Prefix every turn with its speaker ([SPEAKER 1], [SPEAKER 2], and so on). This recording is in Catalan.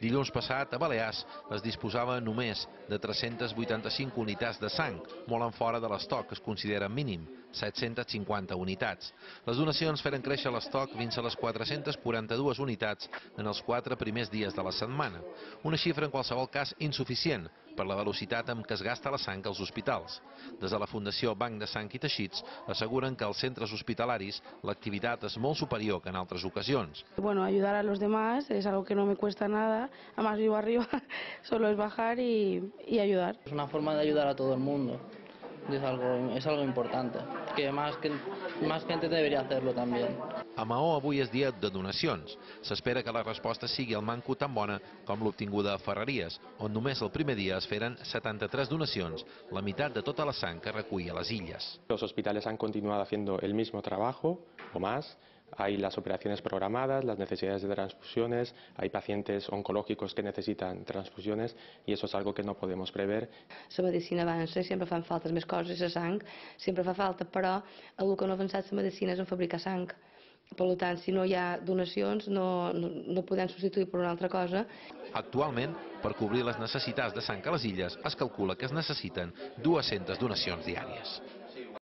[SPEAKER 1] Dilluns passat, a Balears, es disposava només de 385 unitats de sang, molt en fora de l'estoc que es considera mínim, 750 unitats. Les donacions feren créixer l'estoc fins a les 442 unitats en els 4 primers dies de la setmana. Una xifra en qualsevol cas insuficient per la velocitat amb què es gasta la sang als hospitals. Des de la Fundació Banc de Sang i Teixits asseguren que als centres hospitalaris l'activitat és molt superior que en altres ocasions.
[SPEAKER 2] Bueno, ayudar a los demás es algo que no me cuesta nada, además vivo arriba, solo es bajar y ayudar.
[SPEAKER 3] Es una forma de ayudar a todo el mundo. Es algo importante, que más gente debería hacerlo también.
[SPEAKER 1] A Maó avui és dia de donacions. S'espera que la resposta sigui al manco tan bona com l'obtinguda a Ferreries, on només el primer dia es feren 73 donacions, la meitat de tota la sang que recull a les illes.
[SPEAKER 4] Los hospitales han continuado haciendo el mismo trabajo o más. Hay las operaciones programadas, las necesidades de transfusiones, hay pacientes oncològics que necesitan transfusiones y eso es algo que no podemos prever.
[SPEAKER 5] La medicina avança i sempre fan falta més coses, la sang sempre fa falta, però el que no ha avançat la medicina és en fabricar sang. Per tant, si no hi ha donacions, no podem substituir per una altra cosa.
[SPEAKER 1] Actualment, per cobrir les necessitats de sang a les illes, es calcula que es necessiten 200 donacions diàries.